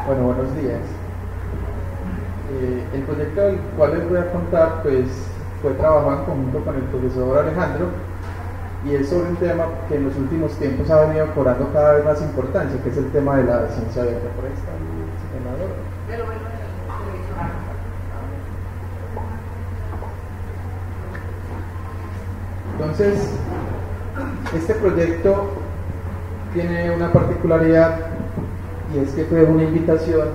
Bueno, buenos días. El proyecto del cual les voy a contar pues, fue trabajado en conjunto con el profesor Alejandro y es sobre un tema que en los últimos tiempos ha venido cobrando cada vez más importancia, que es el tema de la ciencia abierta. Por ahí está el señalador. Entonces, este proyecto tiene una particularidad y es que fue una invitación.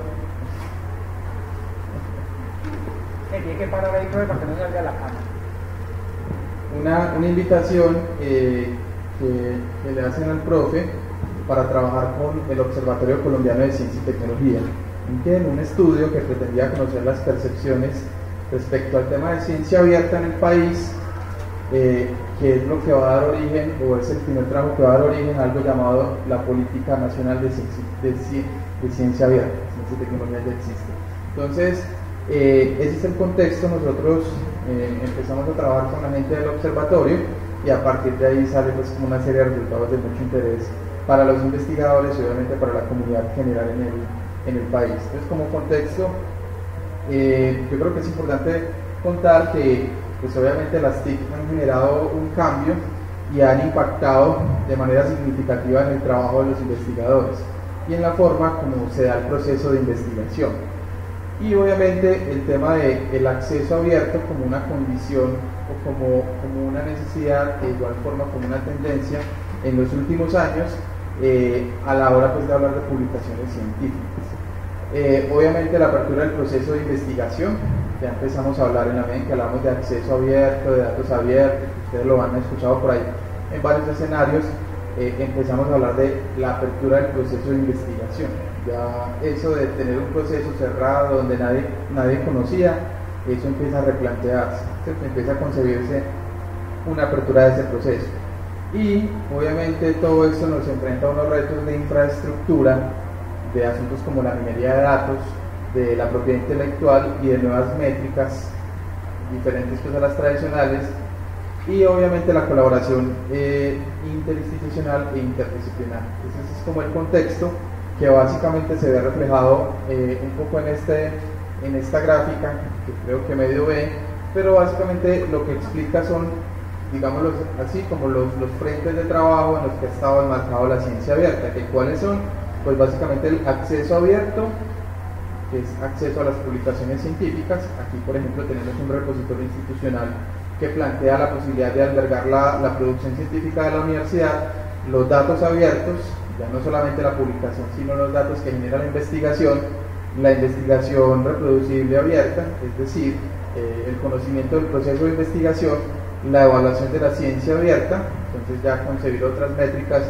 Tiene que parar ahí para que no salga la cama. Una invitación que le hacen al profe para trabajar con el Observatorio Colombiano de Ciencia y Tecnología, en un estudio que pretendía conocer las percepciones respecto al tema de ciencia abierta en el país, que es lo que va a dar origen, o es el primer trabajo que va a dar origen a algo llamado la Política Nacional de Ciencia Abierta. Ciencia y Tecnología ya existe. Entonces, ese es el contexto. Nosotros empezamos a trabajar con la gente del observatorio y a partir de ahí sale pues como una serie de resultados de mucho interés para los investigadores y obviamente para la comunidad general en el país. Entonces, como contexto, yo creo que es importante contar que pues obviamente las TIC han generado un cambio y han impactado de manera significativa en el trabajo de los investigadores y en la forma como se da el proceso de investigación. Y obviamente el tema del acceso abierto como una condición o como una necesidad, de igual forma como una tendencia en los últimos años a la hora pues, de hablar de publicaciones científicas. Obviamente la apertura del proceso de investigación, ya empezamos a hablar en la medida en que hablamos de acceso abierto, de datos abiertos, ustedes lo han escuchado por ahí en varios escenarios, empezamos a hablar de la apertura del proceso de investigación. Ya eso de tener un proceso cerrado donde nadie conocía, eso empieza a replantearse, ¿cierto? Empieza a concebirse una apertura de ese proceso. Y obviamente todo esto nos enfrenta a unos retos de infraestructura, de asuntos como la minería de datos, de la propiedad intelectual y de nuevas métricas diferentes pues, a las tradicionales, y obviamente la colaboración interinstitucional e interdisciplinar. Entonces, ese es como el contexto que básicamente se ve reflejado un poco en esta gráfica, que creo que medio ve, pero básicamente lo que explica son, digámoslo así, como los frentes de trabajo en los que ha estado enmarcado la ciencia abierta, que cuáles son, pues básicamente el acceso abierto, que es acceso a las publicaciones científicas. Aquí, por ejemplo, tenemos un repositorio institucional que plantea la posibilidad de albergar la producción científica de la universidad, los datos abiertos, ya no solamente la publicación, sino los datos que genera la investigación reproducible abierta, es decir, el conocimiento del proceso de investigación, la evaluación de la ciencia abierta, entonces ya concebir otras métricas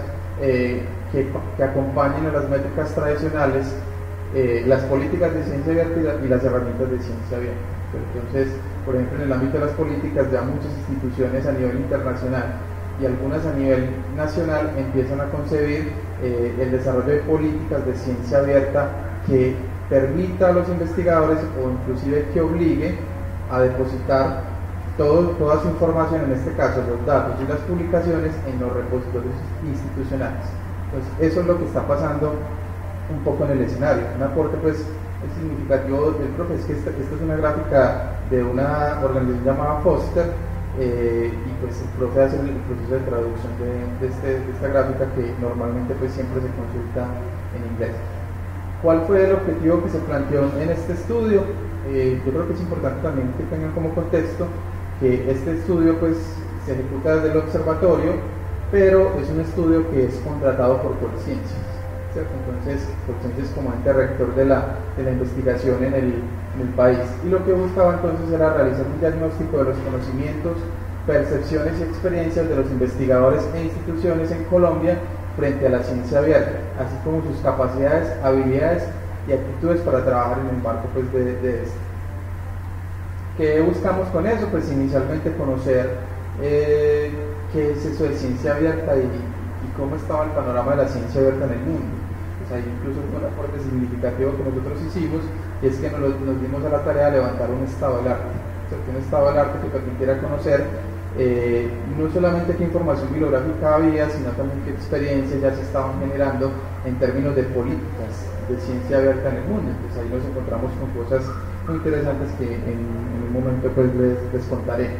que acompañen a las métricas tradicionales, las políticas de ciencia abierta y las herramientas de ciencia abierta. Entonces, por ejemplo, en el ámbito de las políticas, ya muchas instituciones a nivel internacional y algunas a nivel nacional empiezan a concebir el desarrollo de políticas de ciencia abierta que permita a los investigadores o inclusive que obligue a depositar toda su información, en este caso los datos y las publicaciones, en los repositorios institucionales. Entonces, eso es lo que está pasando un poco en el escenario. Un aporte pues significativo del profe es que esta es una gráfica de una organización llamada Foster, y pues el profe hace el proceso de traducción de esta gráfica, que normalmente pues siempre se consulta en inglés. ¿Cuál fue el objetivo que se planteó en este estudio? Yo creo que es importante también que tengan como contexto que este estudio pues se ejecuta desde el observatorio, pero es un estudio que es contratado por Colciencias, ¿cierto? Entonces Colciencias como ente rector de la investigación en el país, y lo que buscaba entonces era realizar un diagnóstico de los conocimientos, percepciones y experiencias de los investigadores e instituciones en Colombia frente a la ciencia abierta, así como sus capacidades, habilidades y actitudes para trabajar en el marco pues, de esto. ¿Qué buscamos con eso? Pues inicialmente conocer qué es eso de ciencia abierta y cómo estaba el panorama de la ciencia abierta en el mundo. Pues hay incluso un aporte significativo que nosotros hicimos, y es que nos dimos a la tarea de levantar un estado del arte, un estado del arte que permitiera conocer no solamente qué información bibliográfica había, sino también qué experiencias ya se estaban generando en términos de políticas de ciencia abierta en el mundo. Entonces ahí nos encontramos con cosas muy interesantes que en un momento pues les contaré.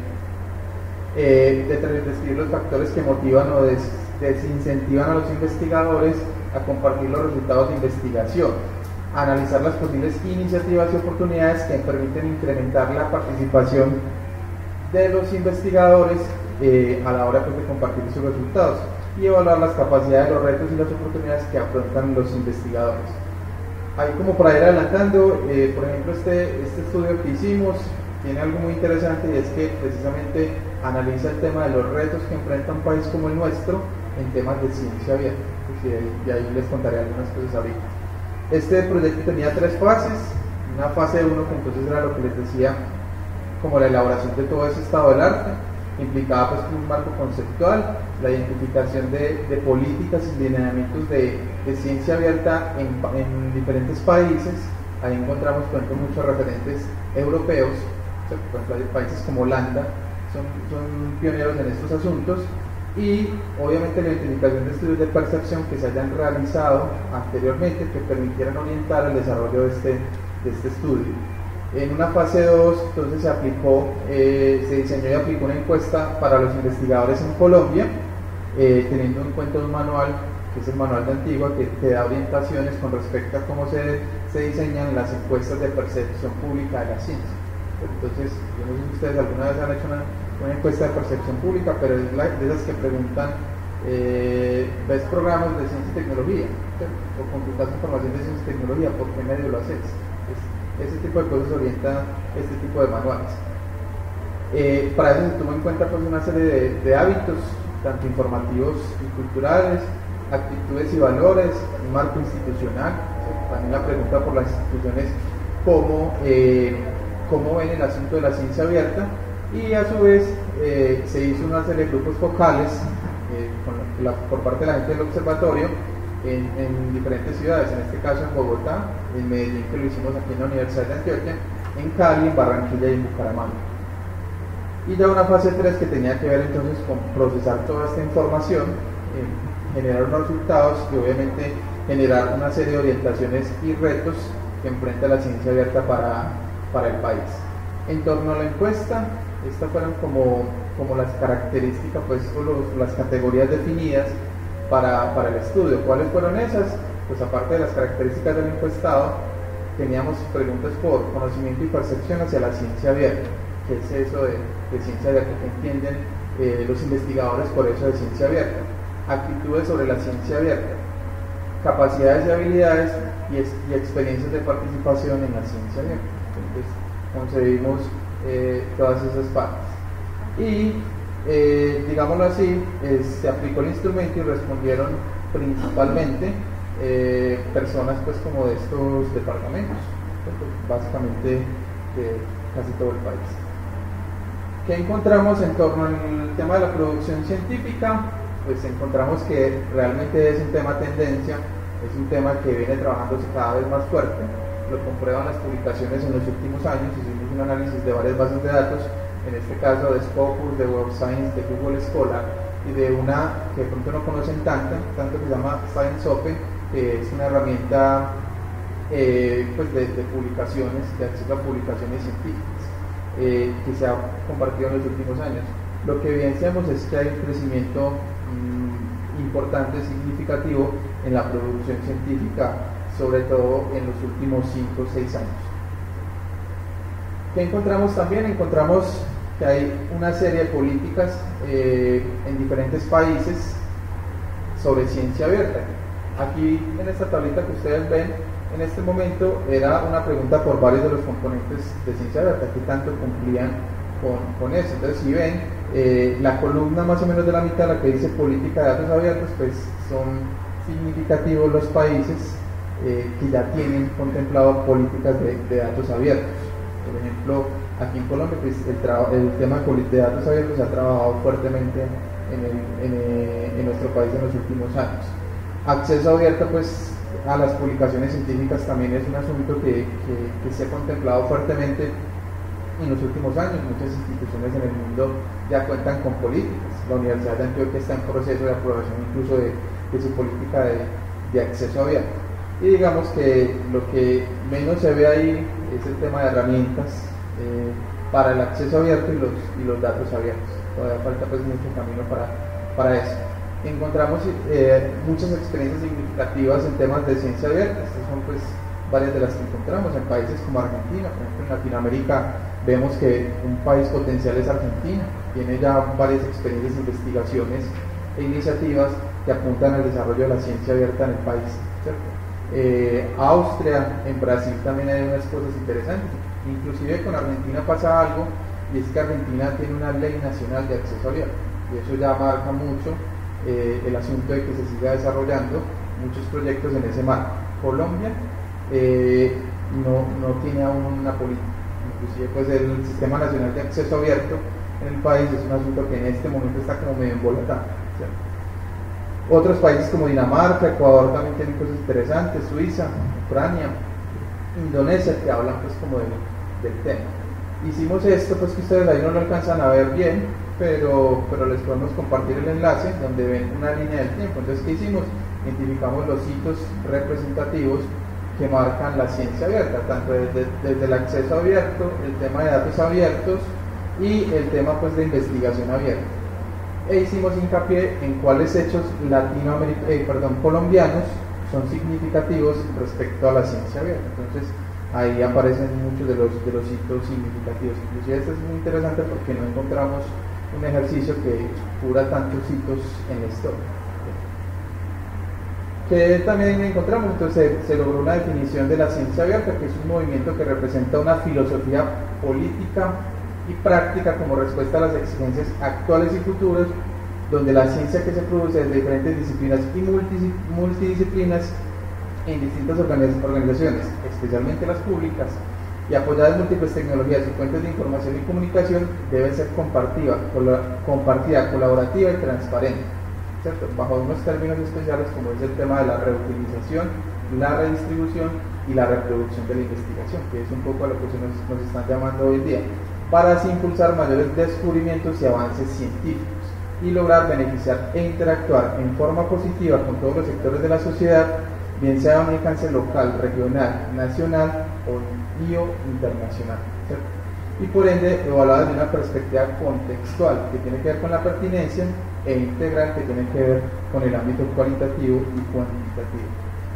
Describir los factores que motivan o desincentivan a los investigadores a compartir los resultados de investigación, analizar las posibles iniciativas y oportunidades que permiten incrementar la participación de los investigadores a la hora pues, de compartir sus resultados, y evaluar las capacidades, los retos y las oportunidades que afrontan los investigadores. Ahí como para ir adelantando, por ejemplo este estudio que hicimos tiene algo muy interesante, y es que precisamente analiza el tema de los retos que enfrenta un país como el nuestro en temas de ciencia abierta, y ahí les contaré algunas cosas ahorita. Este proyecto tenía 3 fases. Una fase 1 que entonces era lo que les decía, como la elaboración de todo ese estado del arte, implicaba pues un marco conceptual, la identificación de políticas y lineamientos de ciencia abierta en diferentes países. Ahí encontramos por ejemplo muchos referentes europeos, por ejemplo países como Holanda son pioneros en estos asuntos, y obviamente la identificación de estudios de percepción que se hayan realizado anteriormente que permitieran orientar el desarrollo de este estudio. En una fase 2 entonces se diseñó y aplicó una encuesta para los investigadores en Colombia, teniendo en cuenta un manual que es el manual de Antigua, que da orientaciones con respecto a cómo se diseñan las encuestas de percepción pública de la ciencia. Entonces, yo no sé si ustedes alguna vez han hecho una encuesta de percepción pública, pero es de esas que preguntan, ¿ves programas de ciencia y tecnología? O consultas información de ciencia y tecnología, ¿por qué medio lo haces? Ese tipo de cosas orienta este tipo de manuales. Para eso se tomó en cuenta pues, una serie de hábitos, tanto informativos y culturales, actitudes y valores, un marco institucional. También la pregunta por las instituciones, cómo ven el asunto de la ciencia abierta, y a su vez se hizo una serie de grupos focales por parte de la gente del observatorio en diferentes ciudades, en este caso en Bogotá, en Medellín, que lo hicimos aquí en la Universidad de Antioquia, en Cali, en Barranquilla y en Bucaramanga. Y ya una fase 3 que tenía que ver entonces con procesar toda esta información, generar unos resultados y obviamente generar una serie de orientaciones y retos que enfrenta la ciencia abierta para el país. En torno a la encuesta, estas fueron como las características, pues, o las categorías definidas para el estudio. ¿Cuáles fueron esas? Pues aparte de las características del encuestado, teníamos preguntas por conocimiento y percepción hacia la ciencia abierta. ¿Qué es eso de ciencia abierta? ¿Qué entienden los investigadores por eso de ciencia abierta? Actitudes sobre la ciencia abierta, capacidades y habilidades y experiencias de participación en la ciencia abierta. Entonces concebimos todas esas partes. Y digámoslo así, se aplicó el instrumento y respondieron principalmente personas pues como de estos departamentos, pues, básicamente de casi todo el país. ¿Qué encontramos en torno al tema de la producción científica? Pues encontramos que realmente es un tema tendencia, es un tema que viene trabajándose cada vez más fuerte. Lo comprueban las publicaciones en los últimos años. Hicimos un análisis de varias bases de datos, en este caso de Scopus, de Web Science, de Google Scholar, y de una que de pronto no conocen tanto que se llama ScienceOpen, que es una herramienta pues de publicaciones, de acceso a publicaciones científicas, que se ha compartido en los últimos años. Lo que evidenciamos es que hay un crecimiento importante, significativo en la producción científica, sobre todo en los últimos 5 o 6 años. ¿Qué encontramos también? Encontramos que hay una serie de políticas en diferentes países sobre ciencia abierta. Aquí en esta tablita que ustedes ven, en este momento era una pregunta por varios de los componentes de ciencia abierta, ¿qué tanto cumplían con eso? Entonces si ven, la columna más o menos de la mitad, la que dice política de datos abiertos, pues son significativos los países que ya tienen contemplado políticas de datos abiertos. Por ejemplo, aquí en Colombia pues, el tema de datos abiertos se ha trabajado fuertemente en nuestro país en los últimos años. Acceso abierto pues, a las publicaciones científicas también es un asunto que se ha contemplado fuertemente En los últimos años muchas instituciones en el mundo ya cuentan con políticas. La Universidad de Antioquia está en proceso de aprobación incluso de su política de acceso abierto. Y digamos que lo que menos se ve ahí es el tema de herramientas para el acceso abierto y los datos abiertos. Todavía falta pues mucho camino para eso. Encontramos muchas experiencias significativas en temas de ciencia abierta. Estas son pues varias de las que encontramos en países como Argentina. Por ejemplo, en Latinoamérica vemos que un país potencial es Argentina. Tiene ya varias experiencias, investigaciones e iniciativas que apuntan al desarrollo de la ciencia abierta en el país, ¿cierto? Austria, en Brasil también hay unas cosas interesantes. Inclusive con Argentina pasa algo, y es que Argentina tiene una ley nacional de acceso abierto, y eso ya marca mucho el asunto de que se siga desarrollando muchos proyectos en ese marco. Colombia no tiene aún una política. Inclusive pues el Sistema Nacional de Acceso Abierto en el país es un asunto que en este momento está como medio embolatado, ¿cierto? Otros países como Dinamarca, Ecuador también tienen cosas interesantes, Suiza, Ucrania, Indonesia, que hablan pues como del tema. Hicimos esto pues que ustedes ahí no lo alcanzan a ver bien, pero les podemos compartir el enlace donde ven una línea del tiempo. Entonces, ¿qué hicimos? Identificamos los hitos representativos que marcan la ciencia abierta, tanto desde el acceso abierto, el tema de datos abiertos y el tema pues de investigación abierta. E hicimos hincapié en cuáles hechos colombianos son significativos respecto a la ciencia abierta. Entonces ahí aparecen muchos de los hitos significativos. Inclusive este es muy interesante porque no encontramos un ejercicio que cubra tantos hitos en la historia. Que también encontramos, entonces se logró una definición de la ciencia abierta, que es un movimiento que representa una filosofía política y práctica como respuesta a las exigencias actuales y futuras, donde la ciencia que se produce desde diferentes disciplinas y multidisciplinas en distintas organizaciones, especialmente las públicas, y apoyada en múltiples tecnologías y fuentes de información y comunicación, debe ser compartida, colaborativa y transparente, ¿cierto? Bajo unos términos especiales como es el tema de la reutilización, la redistribución y la reproducción de la investigación, que es un poco a lo que nos están llamando hoy en día, para así impulsar mayores descubrimientos y avances científicos y lograr beneficiar e interactuar en forma positiva con todos los sectores de la sociedad, bien sea a un alcance local, regional, nacional o internacional, ¿cierto? Y por ende evaluada desde una perspectiva contextual que tiene que ver con la pertinencia e integral que tiene que ver con el ámbito cualitativo y cuantitativo.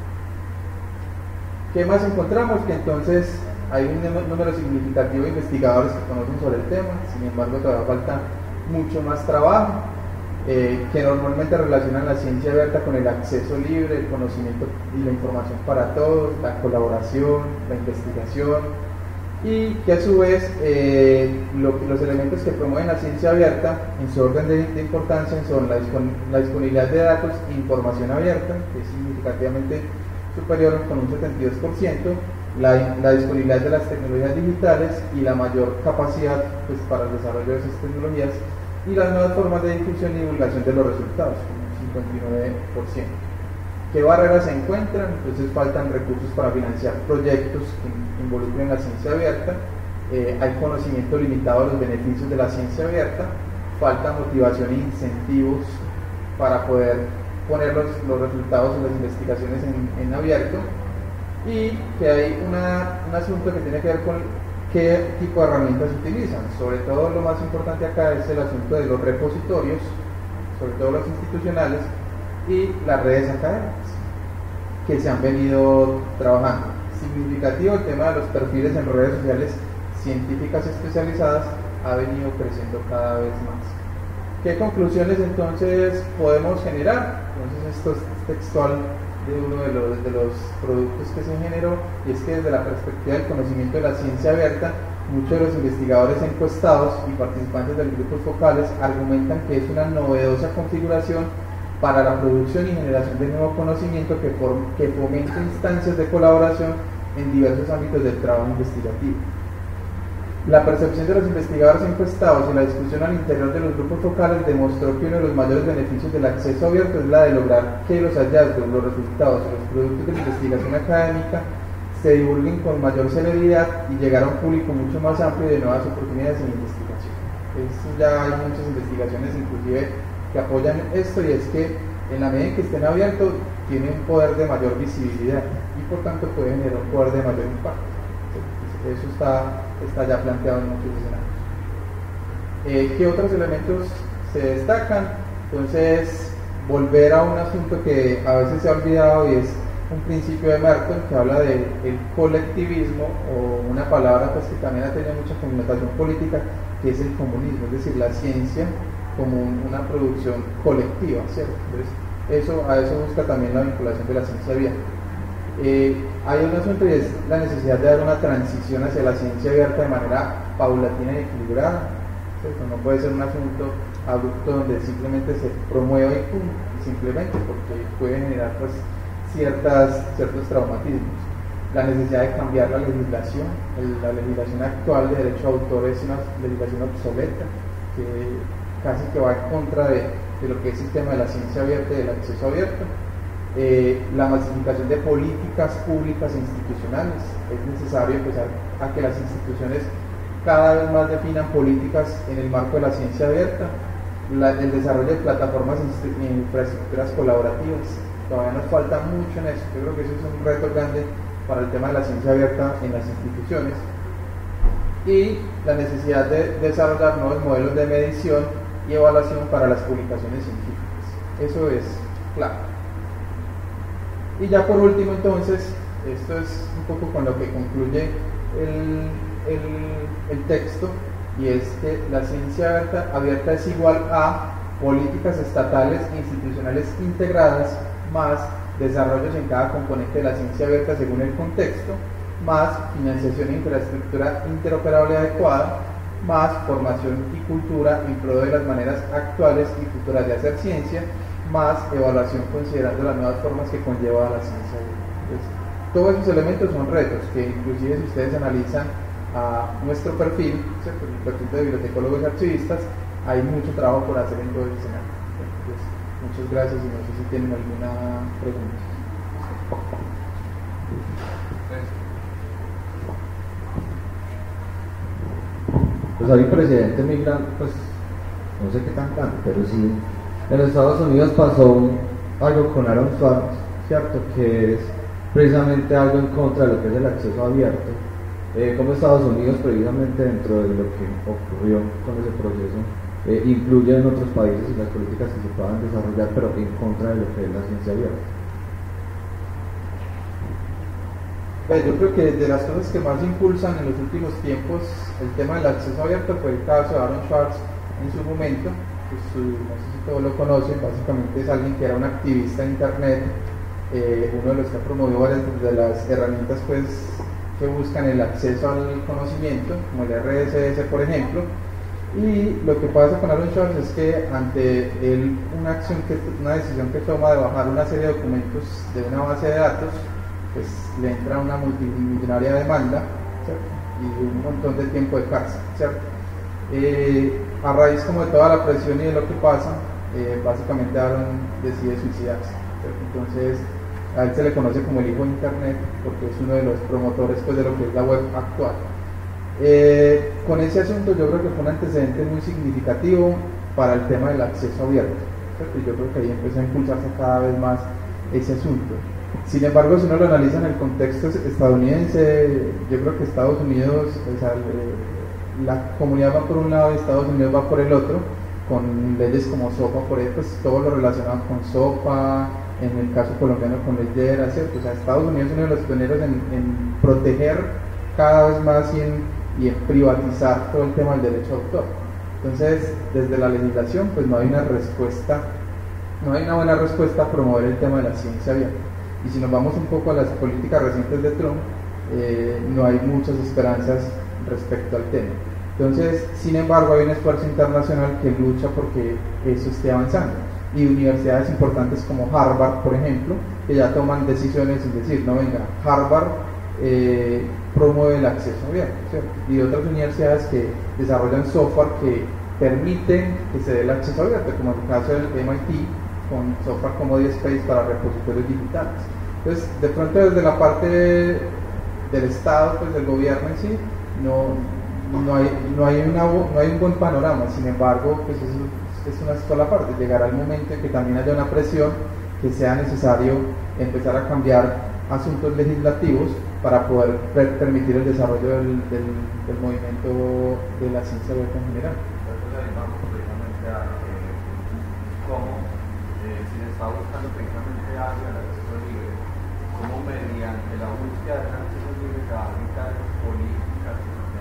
¿Qué más encontramos? Que entonces hay un número significativo de investigadores que conocen sobre el tema, sin embargo todavía falta mucho más trabajo, que normalmente relacionan la ciencia abierta con el acceso libre, el conocimiento y la información para todos, la colaboración, la investigación, y que a su vez los elementos que promueven la ciencia abierta en su orden de importancia son la disponibilidad de datos e información abierta, que es significativamente superior con un 72%, la disponibilidad de las tecnologías digitales y la mayor capacidad pues, para el desarrollo de esas tecnologías, y las nuevas formas de difusión y divulgación de los resultados, como 59%. ¿Qué barreras se encuentran? Entonces faltan recursos para financiar proyectos que involucren la ciencia abierta, hay conocimiento limitado de los beneficios de la ciencia abierta, falta motivación e incentivos para poder poner los resultados de las investigaciones en abierto, y que hay un asunto que tiene que ver con qué tipo de herramientas se utilizan. Sobre todo lo más importante acá es el asunto de los repositorios, sobre todo los institucionales, y las redes académicas que se han venido trabajando. Significativo el tema de los perfiles en redes sociales científicas especializadas ha venido creciendo cada vez más. ¿Qué conclusiones entonces podemos generar? Entonces esto es textual de uno de los productos que se generó, y es que desde la perspectiva del conocimiento de la ciencia abierta, muchos de los investigadores encuestados y participantes de los grupos focales argumentan que es una novedosa configuración para la producción y generación de nuevo conocimiento que fomenta instancias de colaboración en diversos ámbitos del trabajo investigativo. La percepción de los investigadores encuestados y la discusión al interior de los grupos focales demostró que uno de los mayores beneficios del acceso abierto es la de lograr que los hallazgos, los resultados y los productos de la investigación académica se divulguen con mayor celeridad y llegar a un público mucho más amplio de nuevas oportunidades en investigación. Ya hay muchas investigaciones inclusive que apoyan esto, y es que en la medida en que estén abiertos tiene un poder de mayor visibilidad y por tanto puede generar un poder de mayor impacto. Eso está ya planteado en muchos escenarios. ¿Qué otros elementos se destacan? Entonces, volver a un asunto que a veces se ha olvidado, y es un principio de Merton que habla del colectivismo, o una palabra pues que también ha tenido mucha connotación política, que es el comunismo, es decir, la ciencia como una producción colectiva, ¿cierto? Entonces, a eso busca también la vinculación de la ciencia abierta. Hay un asunto, y es la necesidad de dar una transición hacia la ciencia abierta de manera paulatina y equilibrada, ¿cierto? No puede ser un asunto abrupto donde simplemente se promueva y pum, simplemente, porque puede generar pues ciertos traumatismos. La necesidad de cambiar la legislación actual de derecho de autor es una legislación obsoleta, que casi que va en contra de lo que es el sistema de la ciencia abierta y del acceso abierto. La masificación de políticas públicas e institucionales. Es necesario empezar a que las instituciones cada vez más definan políticas en el marco de la ciencia abierta. El desarrollo de plataformas e infraestructuras colaborativas. Todavía nos falta mucho en eso. Yo creo que eso es un reto grande para el tema de la ciencia abierta en las instituciones. Y la necesidad de desarrollar nuevos modelos de medición y evaluación para las publicaciones científicas. Eso es claro. Y ya por último, entonces, esto es un poco con lo que concluye el texto, y es que la ciencia abierta es igual a políticas estatales e institucionales integradas, más desarrollos en cada componente de la ciencia abierta según el contexto, más financiación e infraestructura interoperable adecuada, más formación y cultura en pro de las maneras actuales y futuras de hacer ciencia, más evaluación considerando las nuevas formas que conlleva la ciencia abierta. Entonces, todos esos elementos son retos que, inclusive si ustedes analizan a nuestro perfil, ¿cierto? El perfil de bibliotecólogos y archivistas, hay mucho trabajo por hacer en todo el escenario. Entonces, muchas gracias, y no sé si tienen alguna pregunta. Pues hay un precedente muy grande, pues no sé qué tan grande, pero sí, en los Estados Unidos pasó algo con Aaron Swartz, ¿cierto? Que es precisamente algo en contra de lo que es el acceso abierto. Como Estados Unidos, precisamente dentro de lo que ocurrió con ese proceso, influye en otros países y las políticas que se puedan desarrollar, pero en contra de lo que es la ciencia abierta. Yo creo que de las cosas que más impulsan en los últimos tiempos el tema del acceso abierto fue el caso de Aaron Swartz en su momento. No sé si todos lo conocen, básicamente es alguien que era un activista en internet, uno de los que ha promovido varias de las herramientas pues, que buscan el acceso al conocimiento, como el RSS por ejemplo. Y lo que pasa con Aaron Swartz es que ante él una decisión que toma de bajar una serie de documentos de una base de datos, pues le entra una multimillonaria demanda, ¿cierto? Y un montón de tiempo de cárcel, ¿cierto? A raíz como de toda la presión y de lo que pasa, básicamente Aaron decide suicidarse, ¿cierto? Entonces a él se le conoce como el hijo de internet, porque es uno de los promotores pues, de lo que es la web actual. Con ese asunto yo creo que fue un antecedente muy significativo para el tema del acceso abierto, ¿cierto? Y yo creo que ahí empezó a impulsarse cada vez más ese asunto. Sin embargo, si uno lo analiza en el contexto estadounidense, yo creo que Estados Unidos, o sea, la comunidad va por un lado y Estados Unidos va por el otro, con leyes como SOPA, por ejemplo, pues, todo lo relacionado con SOPA, en el caso colombiano con ley de ERA, ¿cierto? O sea, Estados Unidos es uno de los pioneros en proteger cada vez más y en privatizar todo el tema del derecho de autor. Entonces, desde la legislación, pues no hay una buena respuesta a promover el tema de la ciencia abierta. Y si nos vamos un poco a las políticas recientes de Trump, no hay muchas esperanzas respecto al tema. Entonces, sin embargo, hay un esfuerzo internacional que lucha porque eso esté avanzando. Y universidades importantes como Harvard, por ejemplo, que ya toman decisiones y decir, no venga, Harvard promueve el acceso abierto, ¿cierto? Y otras universidades que desarrollan software que permiten que se dé el acceso abierto, como el caso del MIT, con software como DSpace para repositorios digitales. Entonces, de pronto desde la parte del Estado, pues del gobierno en sí, no hay un buen panorama. Sin embargo, pues es una sola parte. Llegará el momento en que también haya una presión, que sea necesario empezar a cambiar asuntos legislativos para poder permitir el desarrollo del movimiento de la ciencia abierta en general. Entonces ahí vamos precisamente a cómo, si se está buscando precisamente algo del acceso libre, cómo mediante la búsqueda del acceso libre se va a evitar políticas.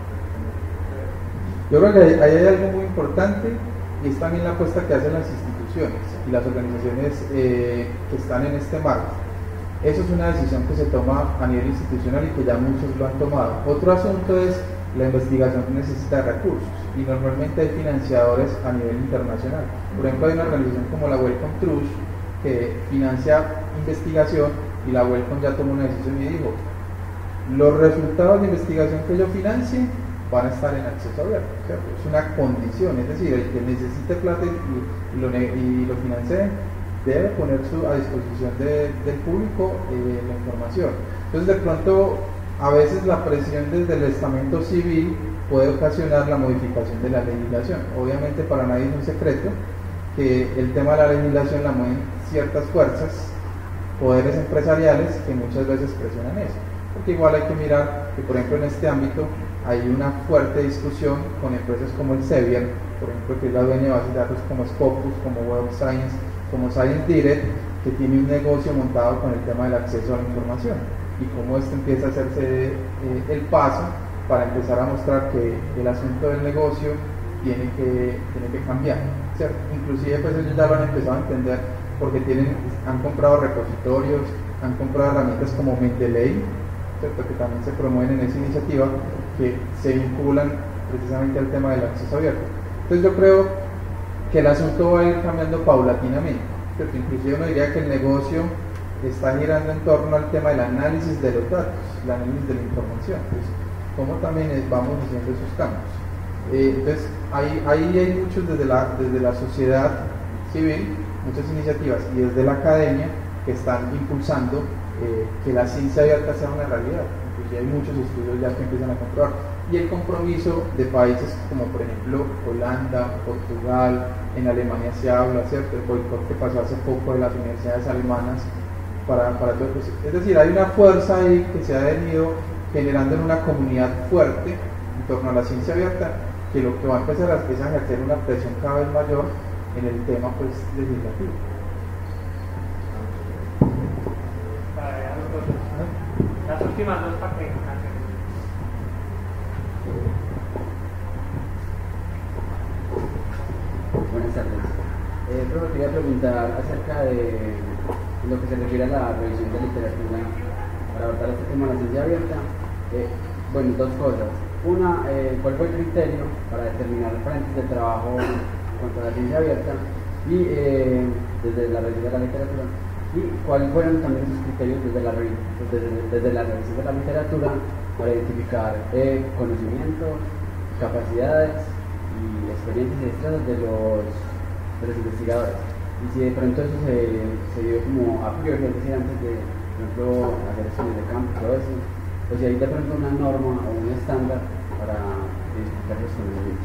Yo creo que ahí hay algo muy importante, y es también la apuesta que hacen las instituciones y las organizaciones que están en este marco. Eso es una decisión que se toma a nivel institucional y que ya muchos lo han tomado. Otro asunto es la investigación que necesita recursos, y normalmente hay financiadores a nivel internacional. Por ejemplo, hay una organización como la Wellcome Trust que financia investigación, y la Wellcome ya tomó una decisión y dijo: los resultados de investigación que yo financie van a estar en acceso abierto, ¿cierto? Es una condición, es decir, el que necesite plata y lo financie debe poner a disposición del público la información. Entonces, de pronto, a veces la presión desde el estamento civil puede ocasionar la modificación de la legislación. Obviamente, para nadie es un secreto que el tema de la legislación la mueven ciertas fuerzas, poderes empresariales, que muchas veces presionan eso. Porque igual hay que mirar que, por ejemplo, en este ámbito hay una fuerte discusión con empresas como el Sevier, por ejemplo, que es la dueña de bases de datos como Scopus, como Web of Science, como Science Direct, que tiene un negocio montado con el tema del acceso a la información, y cómo esto empieza a hacerse el paso para empezar a mostrar que el asunto del negocio tiene que cambiar, ¿cierto? Inclusive pues ellos ya lo han empezado a entender, porque han comprado repositorios, han comprado herramientas como Mendeley, ¿cierto?, que también se promueven en esa iniciativa, que se vinculan precisamente al tema del acceso abierto. Entonces yo creo que el asunto va a ir cambiando paulatinamente, ¿cierto? Inclusive uno diría que el negocio está girando en torno al tema del análisis de los datos, el análisis de la información, pues, cómo también vamos haciendo esos cambios. Entonces ahí hay muchos desde la sociedad civil, muchas iniciativas, y desde la academia, que están impulsando que la ciencia abierta sea una realidad. Inclusive hay muchos estudios ya que empiezan a comprobar, y el compromiso de países como por ejemplo Holanda, Portugal, en Alemania se habla, ¿cierto?, el boicot que pasó hace poco de las universidades alemanas para todo eso. Es decir, hay una fuerza ahí que se ha venido generando en una comunidad fuerte en torno a la ciencia abierta, que lo que va a empezar es a ejercer una presión cada vez mayor en el tema pues legislativo. Las últimas dos para que Buenas tardes. Profe, quería preguntar acerca de lo que se refiere a la revisión de literatura para abordar este tema de la ciencia abierta. Bueno, dos cosas. Una, ¿cuál fue el criterio para determinar frentes de trabajo contra la ciencia abierta y desde la revisión de la literatura? ¿Y cuáles fueron también sus criterios desde la revisión de la literatura para identificar conocimientos, capacidades y experiencias y destrezas de los investigadores? Y si de pronto eso se dio como a priori, es decir, antes de, por ejemplo, hacer estudios de campo y todo eso, o si hay de pronto una norma o un estándar para identificar los conocimientos.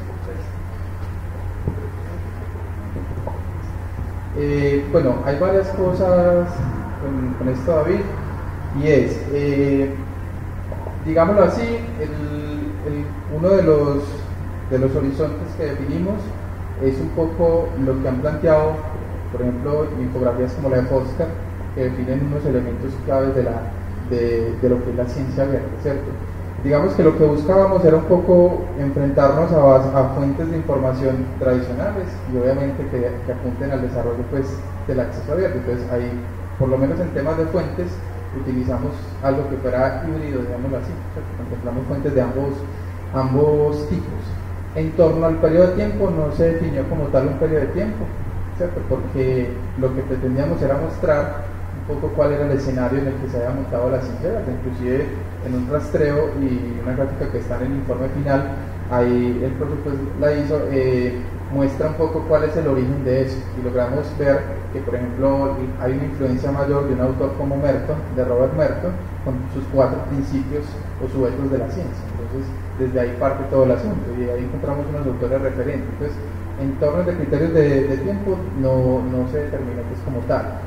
Bueno, hay varias cosas con esto, David, y es, digámoslo así, uno de los horizontes que definimos es un poco lo que han planteado, por ejemplo, infografías como la de Foster, que definen unos elementos claves de lo que es la ciencia abierta, ¿cierto? Digamos que lo que buscábamos era un poco enfrentarnos a fuentes de información tradicionales, y obviamente que apunten al desarrollo pues del acceso abierto. Entonces ahí, por lo menos en temas de fuentes, utilizamos algo que fuera híbrido, digámoslo así, ¿cierto? Contemplamos fuentes de ambos tipos. En torno al periodo de tiempo no se definió como tal un periodo de tiempo, ¿cierto?, porque lo que pretendíamos era mostrar un poco cuál era el escenario en el que se había montado la ciencia abierta. Inclusive en un rastreo y una gráfica que está en el informe final, ahí el profe pues la hizo, muestra un poco cuál es el origen de eso y logramos ver que, por ejemplo, hay una influencia mayor de un autor como Merton, de Robert Merton, con sus 4 principios o sujetos de la ciencia. Entonces, desde ahí parte todo el asunto y ahí encontramos unos autores referentes. Entonces, en torno de criterios de tiempo no se determinó pues como tal.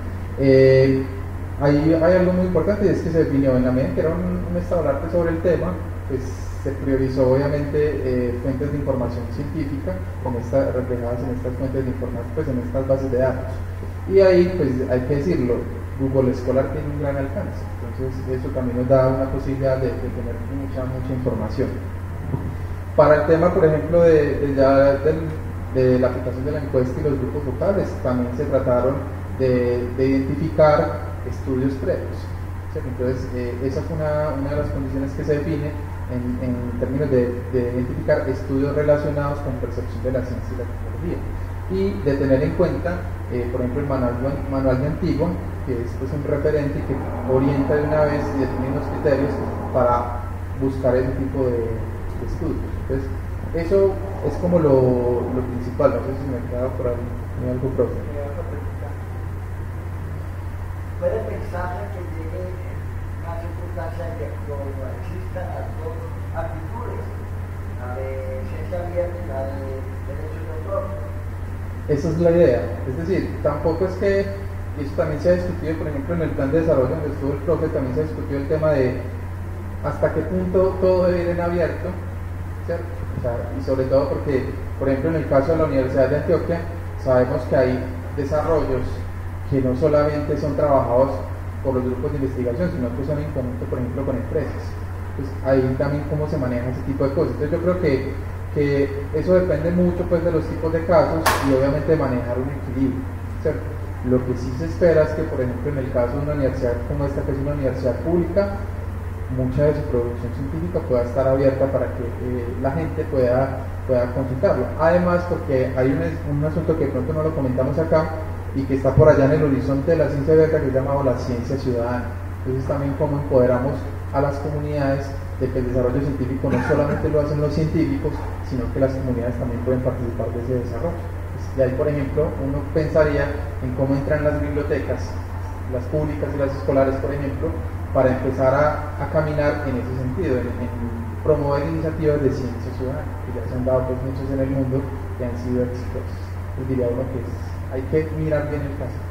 Hay algo muy importante y es que se definió en la medida en que era un estado del arte sobre el tema, pues se priorizó obviamente fuentes de información científica reflejadas en estas fuentes de información, pues en estas bases de datos. Y ahí pues hay que decirlo, Google Scholar tiene un gran alcance, entonces eso también nos da una posibilidad de tener mucha información. Para el tema, por ejemplo, de la aplicación de la encuesta y los grupos focales, también se trataron de identificar estudios previos. Entonces, esa fue una de las condiciones que se define en términos de identificar estudios relacionados con percepción de la ciencia y la tecnología y de tener en cuenta, por ejemplo, el manual de Antigua, que es pues, un referente que orienta de una vez y define los criterios para buscar ese tipo de estudios. Entonces, eso es como lo principal. No sé si me queda por ahí algo propio. Puede pensarse que llegue una circunstancia de que como existan las dos actitudes, la de ciencia abierta y la de derechos de autor. Esa es la idea. Es decir, tampoco es que, y eso también se ha discutido, por ejemplo, en el plan de desarrollo donde estuvo el profe, también se ha discutido el tema de hasta qué punto todo debe ir en abierto, ¿cierto? O sea, y sobre todo porque, por ejemplo, en el caso de la Universidad de Antioquia, sabemos que hay desarrollos que no solamente son trabajados por los grupos de investigación, sino que son en conjunto, por ejemplo, con empresas. Entonces, ahí también cómo se maneja ese tipo de cosas. Entonces, yo creo que eso depende mucho pues, de los tipos de casos y obviamente de manejar un equilibrio, ¿cierto? Lo que sí se espera es que, por ejemplo, en el caso de una universidad como esta, que es una universidad pública, mucha de su producción científica pueda estar abierta para que la gente pueda consultarlo. Además, porque hay un asunto que de pronto no lo comentamos acá y que está por allá en el horizonte de la ciencia abierta, que es llamado la ciencia ciudadana. Entonces también cómo empoderamos a las comunidades de que el desarrollo científico no solamente lo hacen los científicos, sino que las comunidades también pueden participar de ese desarrollo. Y ahí, por ejemplo, uno pensaría en cómo entran las bibliotecas, las públicas y las escolares, por ejemplo, para empezar a caminar en ese sentido, en promover iniciativas de ciencia ciudadana, que ya se han dado pues, muchos en el mundo que han sido exitosas. Entonces diría uno que hay que mirar bien el caso.